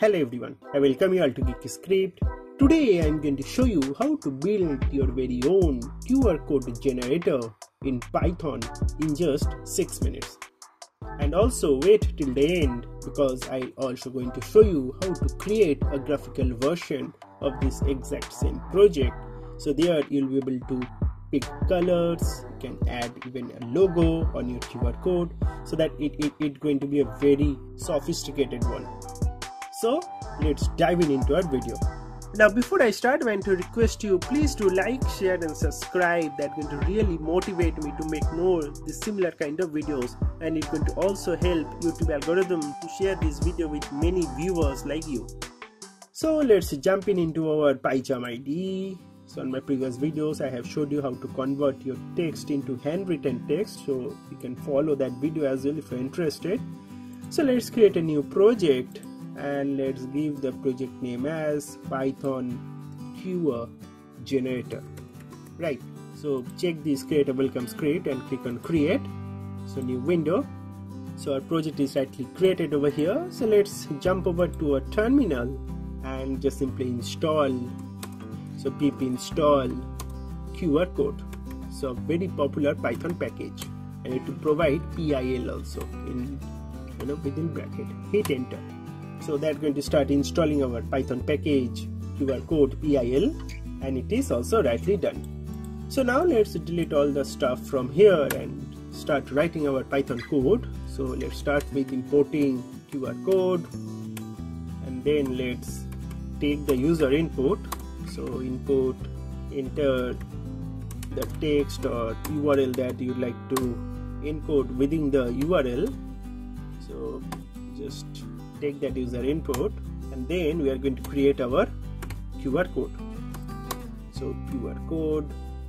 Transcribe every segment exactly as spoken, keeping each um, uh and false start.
Hello everyone, I welcome you all to Geeky Script. Today I am going to show you how to build your very own Q R code generator in Python in just six minutes. And also wait till the end because I also going to show you how to create a graphical version of this exact same project. So there you'll be able to pick colors, you can add even a logo on your Q R code so that it it, it going to be a very sophisticated one. So let's dive in into our video. Now before I start, I want to request you, please do like, share and subscribe. That's going to really motivate me to make more this similar kind of videos, and it's going to also help YouTube algorithm to share this video with many viewers like you. So let's jump in into our PyCharm I D E. So on my previous videos I have showed you how to convert your text into handwritten text, so you can follow that video as well if you're interested. So let's create a new project and let's give the project name as Python Q R generator. Right, so check this create a welcome script and click on create. So new window. So our project is rightly created over here. So let's jump over to a terminal and just simply install. So pip install Q R code. So a very popular Python package, and it will provide P I L also in you know within bracket. Hit enter. So that's going to start installing our Python package Q R code P I L, and it is also rightly done. So now let's delete all the stuff from here and start writing our Python code. So let's start with importing Q R code, and then let's take the user input. So input, enter the text or U R L that you'd like to encode within the U R L. So just take that user input, and then we are going to create our Q R code. So Q R code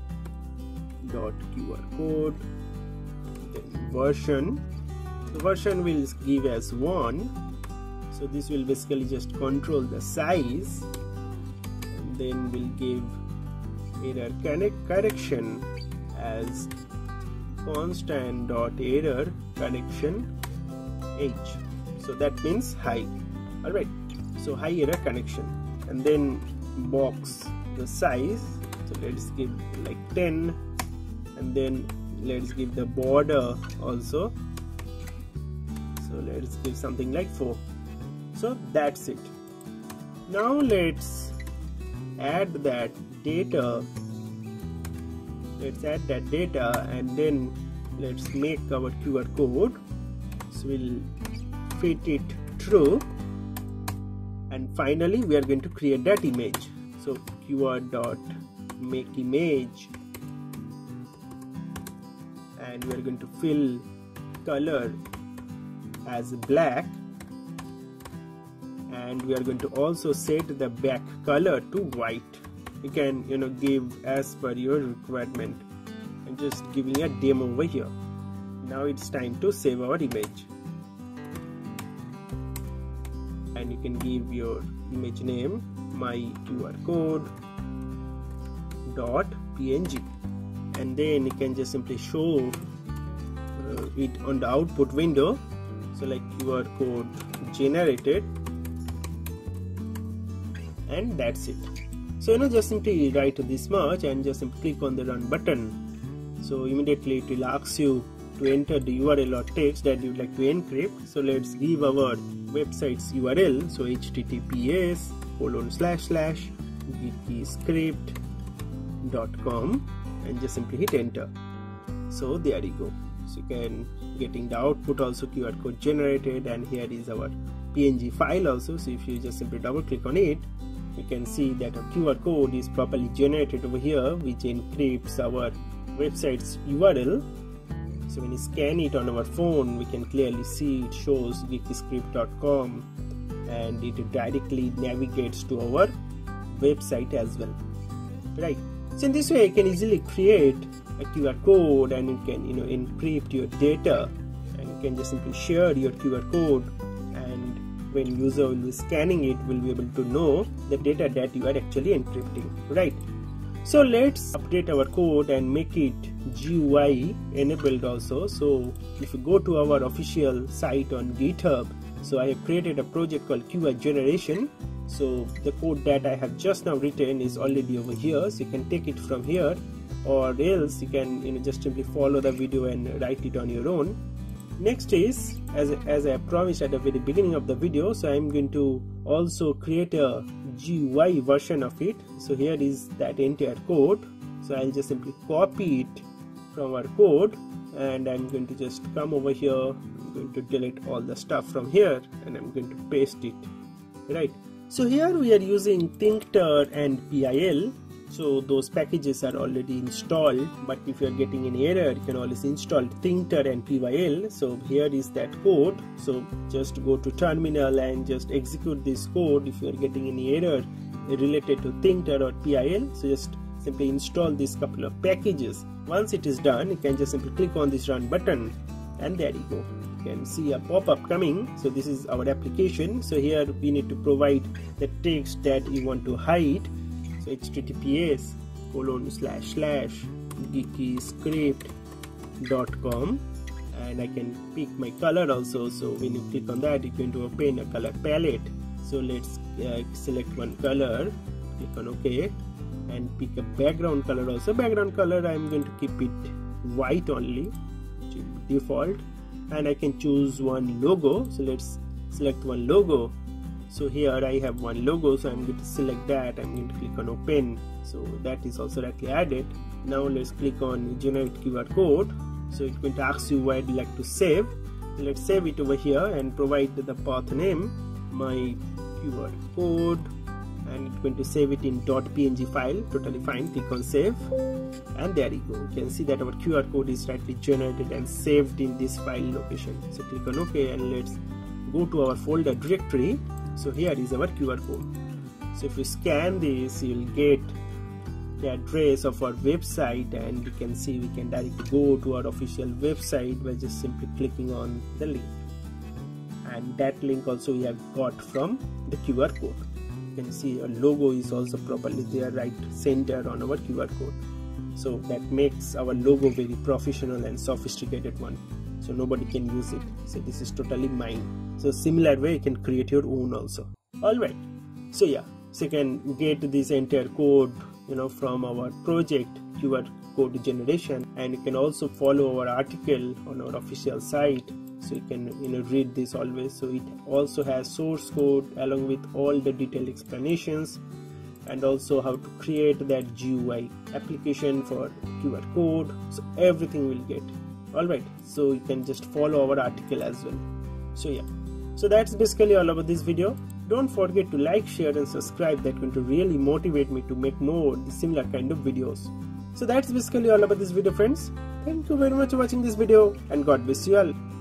dot Q R code, then version. The version will give as one. So this will basically just control the size, and then we'll give error connect correction as constant dot error correction h. So that means high. Alright, so high error connection, and then box the size. So let's give like ten, and then let's give the border also. So let's give something like four. So that's it. Now let's add that data. Let's add that data, and then let's make our Q R code. So we'll fit it true, and finally we are going to create that image. So qr dot make image, and we are going to fill color as black, and we are going to also set the back color to white. You can you know give as per your requirement. I'm just giving a demo over here. Now it's time to save our image, and you can give your image name my Q R code dot P N G, and then you can just simply show uh, it on the output window. So like Q R code generated, and that's it. So you know just simply write this much and just simply click on the run button. So immediately it will ask you to enter the U R L or text that you would like to encrypt. So let's give our website's U R L. So H T T P S colon slash slash geeky script dot com, and just simply hit enter. So there you go. So you can getting the output also Q R code generated, and here is our P N G file also. So if you just simply double click on it, you can see that our Q R code is properly generated over here, which encrypts our website's U R L. So when you scan it on our phone, we can clearly see it shows geeky script dot com, and it directly navigates to our website as well. Right. So in this way you can easily create a Q R code, and you can you know encrypt your data, and you can just simply share your Q R code, and when user will be scanning it, will be able to know the data that you are actually encrypting. Right. So let's update our code and make it G U I enabled also. So if you go to our official site on GitHub, So I have created a project called Q I generation. So the code that I have just now written is already over here, so you can take it from here, or else you can you know just simply follow the video and write it on your own. Next is, as, as I promised at the very beginning of the video, so I'm going to also create a G U I version of it. So here is that entire code. So I'll just simply copy it from our code, and I'm going to just come over here. I'm going to delete all the stuff from here, and I'm going to paste it. Right. So here we are using Tkinter and P I L. So those packages are already installed, but if you are getting any error, you can always install Tkinter and P Y L. So here is that code. So just go to terminal and just execute this code if you are getting any error related to Tkinter or P I L. So just simply install this couple of packages. Once it is done, you can just simply click on this run button, and there you go. You can see a pop-up coming. So this is our application. So here we need to provide the text that you want to hide. So H T T P S colon slash slash geeky script dot com, and I can pick my color also. So when you click on that, you're going to open a color palette. So let's uh, select one color, click on OK, and pick a background color also. Background color I'm going to keep it white only, default, and I can choose one logo. So let's select one logo. So here I have one logo, so I'm going to select that. I'm going to click on open. So that is also directly added. Now let's click on generate Q R code. So it's going to ask you where you'd like to save. Let's save it over here and provide the path name, my Q R code, and it's going to save it in .png file. Totally fine. Click on save, and there you go. You can see that our Q R code is rightly generated and saved in this file location. So click on OK, and let's go to our folder directory. So here is our Q R code. So if you scan this, you'll get the address of our website, and you can see we can directly go to our official website by just simply clicking on the link. And that link also we have got from the Q R code. You can see our logo is also properly there, right center on our Q R code. So that makes our logo very professional and sophisticated one. So nobody can use it. So this is totally mine. So similar way you can create your own also. Alright. So yeah, so you can get this entire code, you know, from our project Q R code generation, and you can also follow our article on our official site. So you can you know read this always. So it also has source code along with all the detailed explanations, and also how to create that G U I application for Q R code. So everything will get. Alright, so you can just follow our article as well. So yeah, so that's basically all about this video. Don't forget to like, share and subscribe. That's going to really motivate me to make more similar kind of videos. So that's basically all about this video, friends. Thank you very much for watching this video, and God bless you all.